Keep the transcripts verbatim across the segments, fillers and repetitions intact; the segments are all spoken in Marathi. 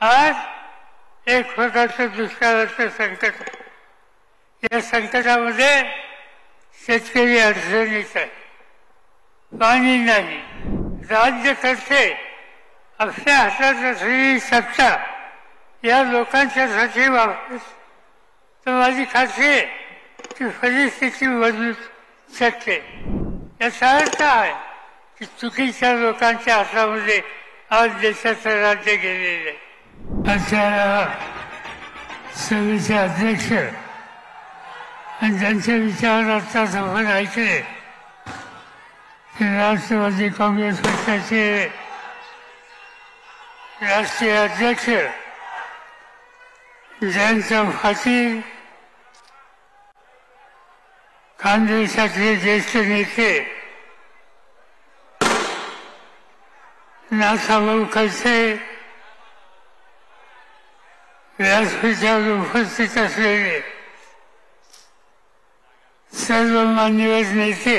आज एक प्रकारचं दुष्काळाचं संकट आहे. या संकटामध्ये शेतकरी अडचणीत आहे. पाणी नाही. राज्य करते आपल्या हातात असलेली सत्ता या लोकांच्यासाठी वापरत तर माझी खात्री आहे की परिस्थिती बदलू शकते. याचा अर्थ आहे की चुकीच्या लोकांच्या हातामध्ये आज देशाचं राज्य गेलेलं आहे. अशा सभेचे अध्यक्ष आणि त्यांचे विचार आता आपण ऐकले राष्ट्रवादी काँग्रेस पक्षाचे राष्ट्रीय अध्यक्ष जयंत पाटील, खानदेशातले ज्येष्ठ नेते नाथाभाऊ खडसे, व्यासपीठावर उपस्थित असलेले सर्व मान्यवर नेते,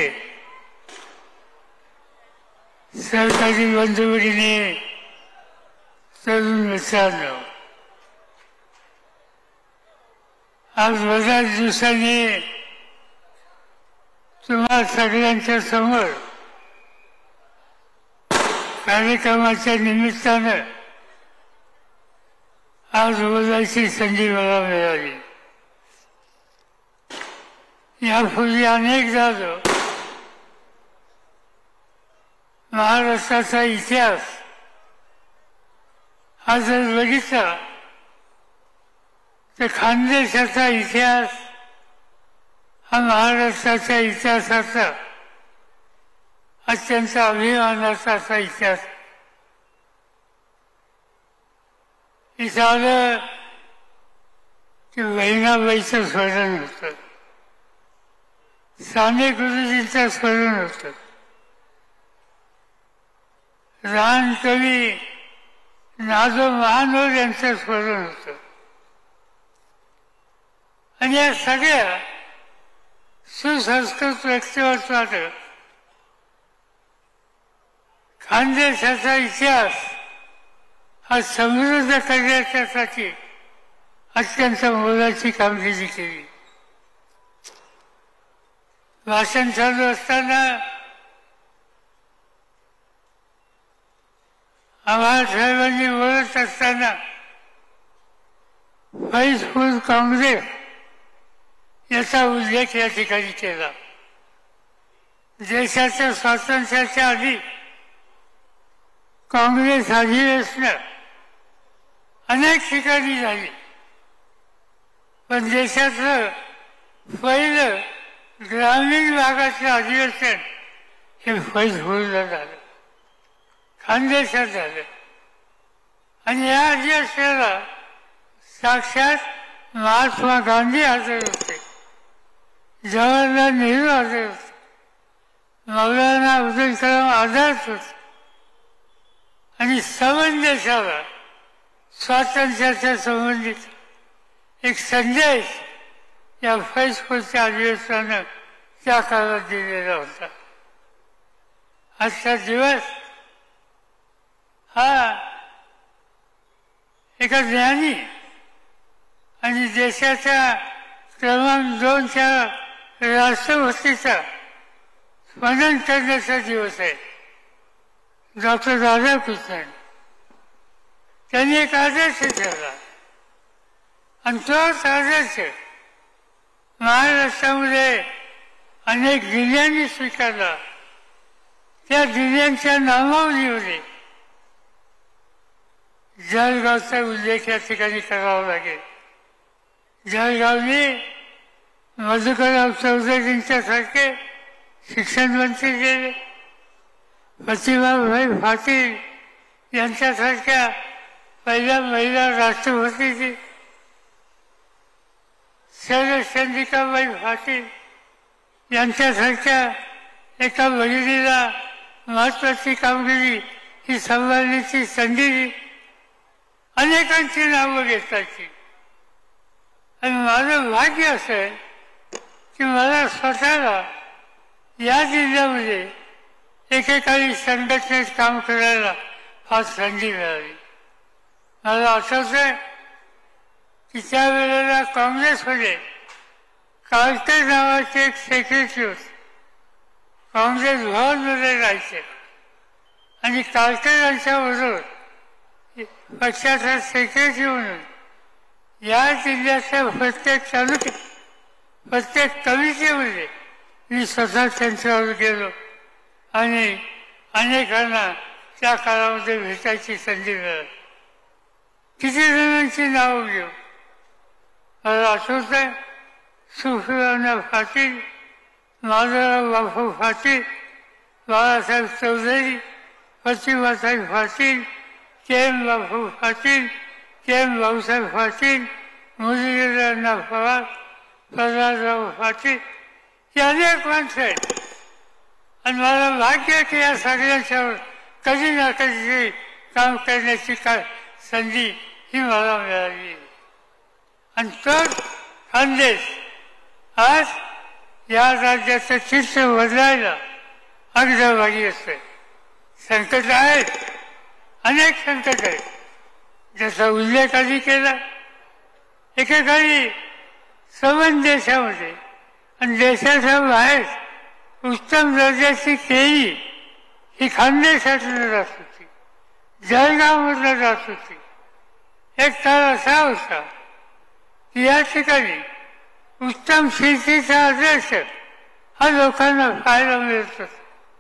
सरकारी बंधू भगिनी, तरुण मित्रांनो, आज बऱ्याच दिवसांनी तुम्हा सगळ्यांच्या समोर कार्यक्रमाच्या निमित्तानं आज बोलायची संधी मला मिळाली. यापूर्वी अनेक झालो. महाराष्ट्राचा इतिहास हा जर बघितला तर खानदेशाचा इतिहास हा महाराष्ट्राच्या इतिहासाचा अत्यंत अभिमानाचा असा इतिहास. इथं आलं की बहिणाबाईचं स्मरण होतं, साने गुरुजींचं स्मरण होतं, रानकवी नादो महानोर यांचं स्मरण होतं. आणि या सगळ्या सुसंस्कृत व्यक्तिमत्वानं खानदेशाचा इतिहास हा समृद्ध करण्यासाठी अत्यंत मोलाची कामगिरी केली. भाषण चालू असताना आम्हाला साहेबांनी बोलत असताना फैजपूर काँग्रेस याचा उल्लेख या ठिकाणी केला. देशाच्या स्वातंत्र्याच्या आधी काँग्रेस अधिवेशनं अनेक ठिकाणी झाली, पण देशाचं पहिलं ग्रामीण भागातलं अधिवेशन हे फैजपूरला झालं, खानदेशात झालं. आणि या अधिवेशनाला साक्षात महात्मा गांधी हजर होते, जवाहरलाल नेहरू हजर होते, मौलाना अब्दुल कलाम आझाद होते. आणि संबंध देशाला स्वातंत्र्याच्या संबंधित एक संदेश या फैजपूरच्या अधिवेशनानं त्या काळात दिलेला होता. आजचा दिवस हा एका ज्ञानी आणि देशाच्या क्रमांक दोनच्या राष्ट्रपतीचा स्मरण करण्याचा दिवस आहे. डॉक्टर राधाकृष्णन त्यांनी एक आदर्श ठेवला आणि तोच आदर्श महाराष्ट्रामध्ये अनेक दिव्यांनी स्वीकारला. त्या दिव्यांच्या नामावलीमध्ये जळगावचा उल्लेख या ठिकाणी करावा लागेल. जळगावने मधुकरराव चौधरींच्या सारखे शिक्षण मंत्री केले, प्रतिभाबाई पाटील यांच्यासारख्या पहिल्या महिला राष्ट्रपतीची, शरदचंद्रिकाबाई पाटील यांच्यासारख्या एका भगिनीला महत्वाची कामगिरी ही सांभाळण्याची संधी दिली. अनेकांची नावं घेताची. आणि माझं भाग्य असं आहे की मला स्वतःला या जिल्ह्यामध्ये एकेकाळी संघटनेत काम करायला फार संधी मिळाली. मला आठवतंय की त्यावेळेला काँग्रेसमध्ये काळकर नावाचे एक सेक्रेटरी होते. काँग्रेस भवनमध्ये राहायचे आणि काळकर यांच्याबरोबर पक्षाचा सेक्रेटरी म्हणून या जिल्ह्याच्या प्रत्येक तालुक्यात प्रत्येक कमिटीमध्ये मी स्वतः त्यांच्यावर गेलो आणि अनेकांना त्या काळामध्ये भेटायची संधी मिळाली. किती जणांची नावं घेऊ. मला आठवत आहे Sufiyana Patil, Madhavrao Bapu Patil, Balasaheb Chaudhari, Pratibhatai Patil, K M Bapu Patil, K M Bhausaheb Patil, Muralidharanna Pawar, Pralhadrao Patil ही अनेक माणसं आहेत. आणि मला भाग्य की या सगळ्यांच्यावर कधी ना कधी काम करण्याची का संधी ही मला मिळाली. आणि तो खानदेश आज या राज्याचं चित्र बदलायला अग्रभागी असते. संकट आहेत, अनेक संकट आहेत. ज्याचा उल्लेख आधी केला, एकेकाळी संबंध देशामध्ये आणि देशाच्या बाहेर उत्तम दर्जाची केळी ही खानदेशातून जात होती, जळगावमधून जात होती. एक काळ असा होता की या ठिकाणी उत्तम शेतीचा आदर्श हा लोकांना पाहायला मिळत होता.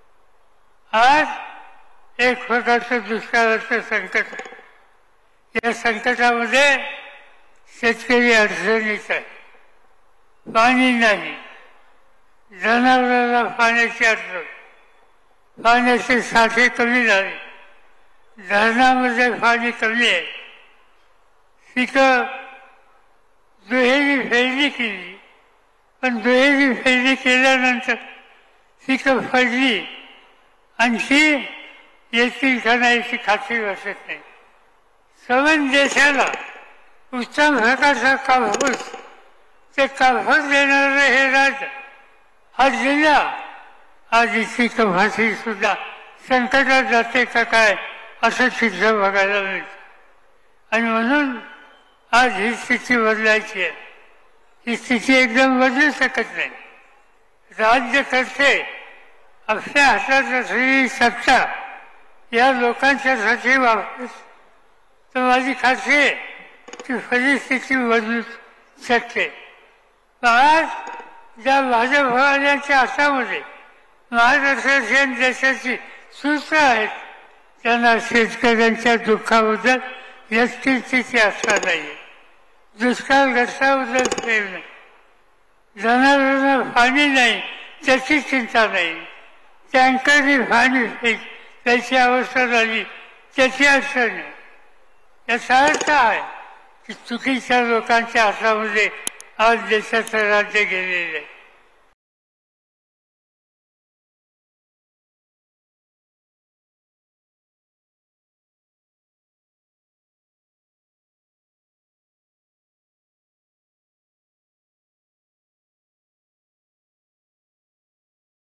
आज एक प्रकारचं दुष्काळाचं संकट आहे. या संकटामध्ये शेतकरी अडचणीत आहे. पाणी नाही, जनावरांना पाण्याची अडचण, पाण्याचे साठे कमी झाले, धरणामध्ये पाणी कमी आहे. पिकं दुहेरी फेरणी केली, पण दुहेरी फेरणी केल्यानंतर पिकं पडली आणखी येतील का नाही याची खात्री वाटत नाही. संबंध देशाला उत्तम प्रकारचा कापूस, ते कापूस देणारं हे राज्य, हा जिल्हा आज इतकी कमाशी सुद्धा संकटात जाते का काय असं चित्र बघायला मिळतं. आणि म्हणून आज ही स्थिती बदलायची आहे. ही स्थिती एकदम बदलू शकत नाही. राज्यकर्ते आपल्या हातात असलेली सत्ता या लोकांच्यासाठी वापरत, तर माझी खात्री आहे की परिस्थिती बदलू शकते. आज ज्या भाजपवाल्यांच्या हातामध्ये महाराष्ट्राच्या देशाची सूत्र आहेत, त्यांना शेतकऱ्यांच्या दुःखाबद्दल व्यक्तिची आशा नाही, दुष्काळग्रस्ताबद्दल प्रेम नाही, जनावरांना पाणी नाही त्याची चिंता नाही, टँकरनी पाणी त्याची अवस्था झाली त्याची अडचण नाही. याचा अर्थ आहे की चुकीच्या लोकांच्या हातामध्ये आज देशाचं राज्य गेलेलं आहे.